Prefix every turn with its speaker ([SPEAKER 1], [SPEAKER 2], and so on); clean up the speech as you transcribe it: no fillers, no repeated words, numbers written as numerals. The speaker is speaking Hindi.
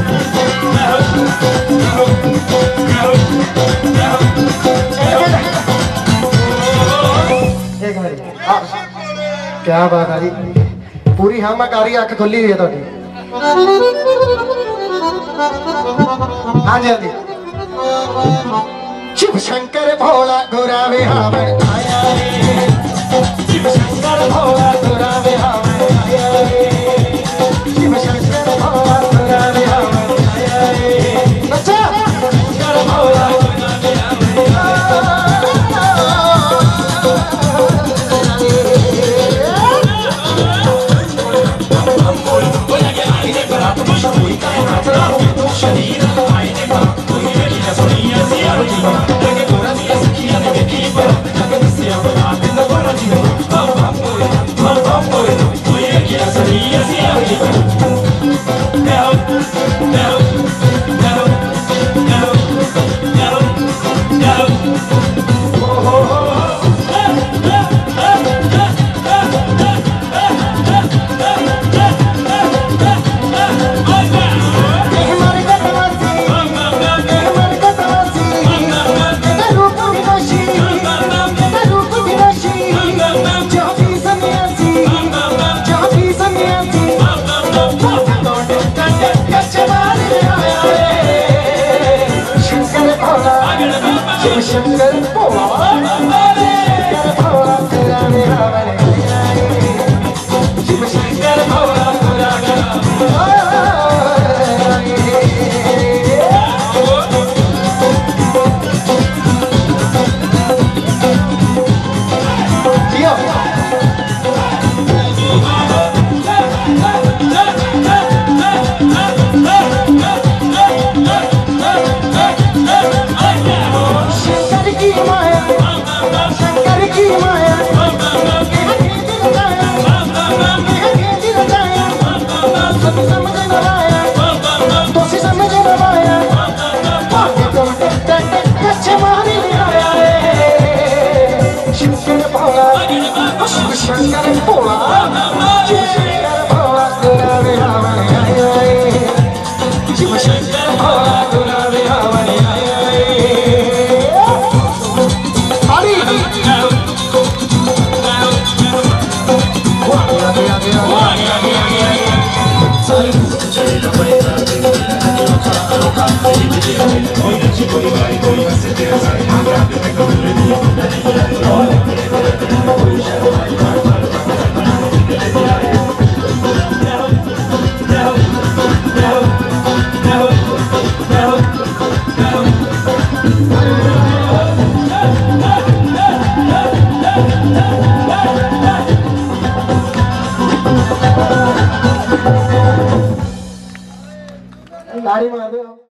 [SPEAKER 1] क्या बात है जी, पूरी हामाकारी अख खुली हुई है थोड़ी। हाँ जी हाँ जी। शिव शंकर भोला गोरा विहावन आया रे, शिव शंकर भोला गोरा विहावन आया रे, शिव शंकर भोला गोरा विहावन आया रे। अच्छा शंकर भोला गोरा विहावन आया शंकर भोला तेरा विहावन आया रे, शिव शंकर भोला गोरा विहावन आया शंकर भोला गोरा विहावन आया रे, शिव शंकर भोला गोरा विहावन आया रे। हरी तारी मार दो।